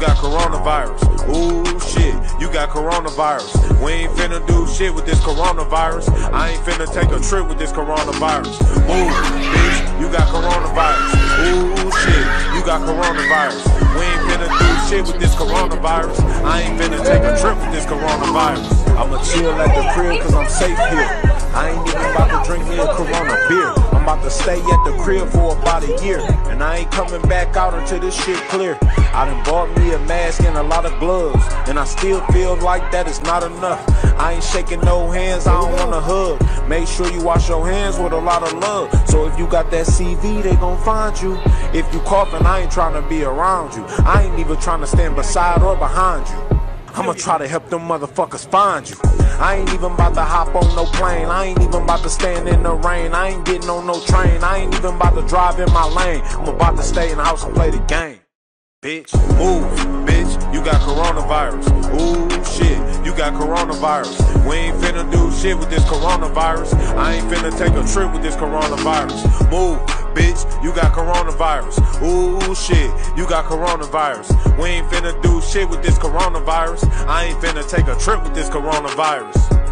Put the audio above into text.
got coronavirus. Ooh, shit, you got coronavirus. We ain't finna do shit with this coronavirus. I ain't finna take a trip with this coronavirus. Move, bitch, you got coronavirus. Ooh, shit, you got coronavirus. We ain't finna do shit with this coronavirus. I ain't finna take a trip with this coronavirus. I'ma chill at the crib cause I'm safe here. I ain't even about to drink me a Corona beer. I'm about to stay at the crib for about a year, and I ain't coming back out until this shit clear. I done bought me a mask and a lot of gloves, and I still feel like that is not enough. I ain't shaking no hands, I don't wanna hug. Make sure you wash your hands with a lot of love. So if you got that CV, they gon' find you. If you coughing, I ain't trying to be around you. I ain't even trying to stand beside or behind you. I'ma try to help them motherfuckers find you. I ain't even about to hop on no plane. I ain't even about to stand in the rain. I ain't getting on no train. I ain't even about to drive in my lane. I'm about to stay in the house and play the game. Bitch, move, bitch, you got coronavirus. Ooh, shit, you got coronavirus. We ain't finna do shit with this coronavirus. I ain't finna take a trip with this coronavirus. Move, bitch, you got coronavirus. Ooh, shit, you got coronavirus. We ain't finna do shit with this coronavirus. I ain't finna take a trip with this coronavirus.